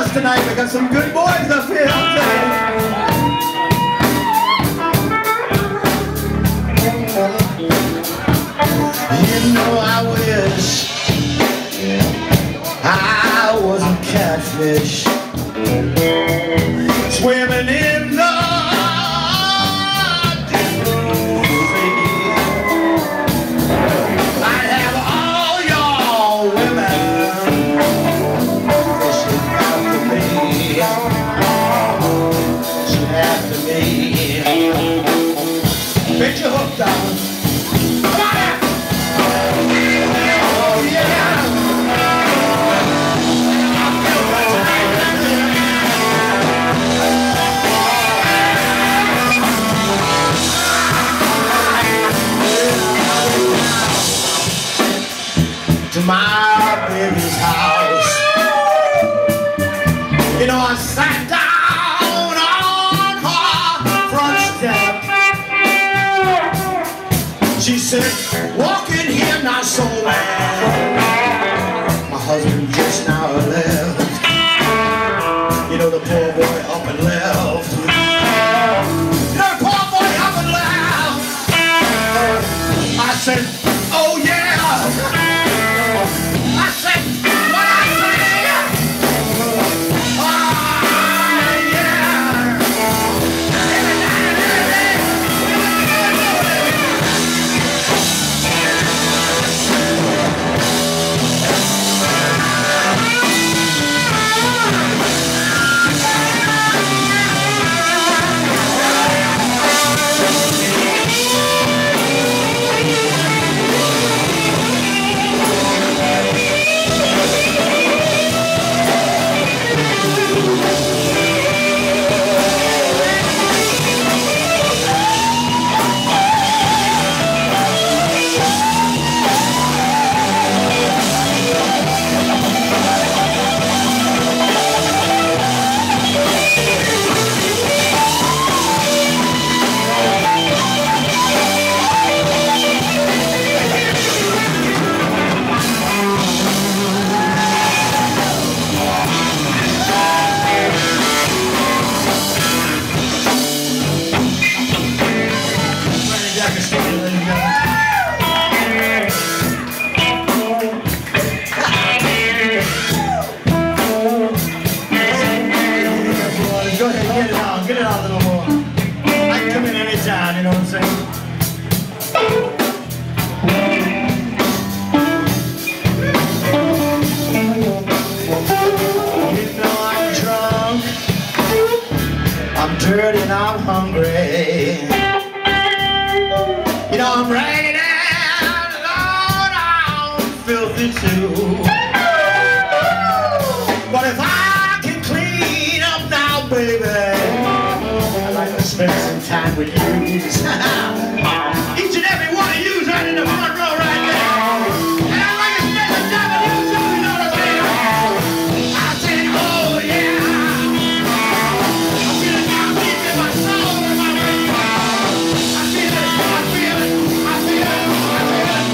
us tonight. We got some good boys up here, I'll tell you. You know, I wish I wasn't catfish swimming in the deep blue sea. I'd have all your women fishing after me, fishing after me. Bet your hook down. To my baby's house, you know, I sat down on her front step. She said, walk in here, not so man. My husband just now left. You know, the poor boy up and left. You know, the poor boy up and left. I said, oh yeah. I said, what I say? Oh, yeah. Go ahead, get it on a little more. I can come in anytime, you know what I'm saying? You know I'm drunk, I'm dirty and I'm hungry. You know I'm ragged and Lord, I'm filthy too. But if I can clean up now, baby, I'd like to spend some time with you. Each and every one of you's right in the front row right there. And I'd like to spend some time with you too, you know what I'm saying? I said, oh yeah. I feel it now deep in my soul and my brain. I feel it, I feel it, I feel it, I feel it.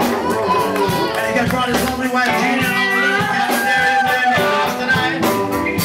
brought his lovely wife Gina and all the little Kalenderians in the house tonight.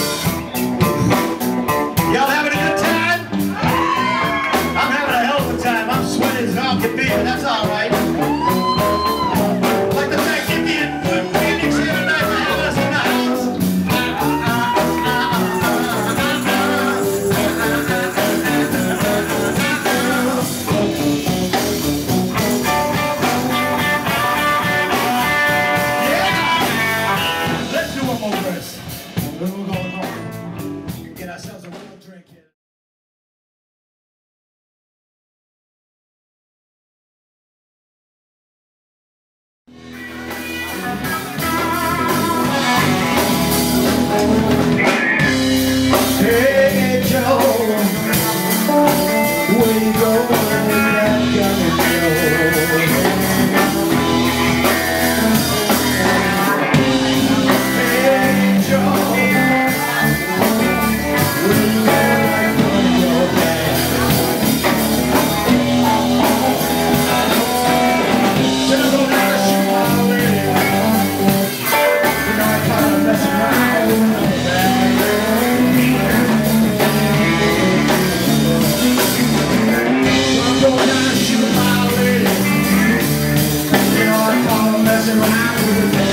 ride with the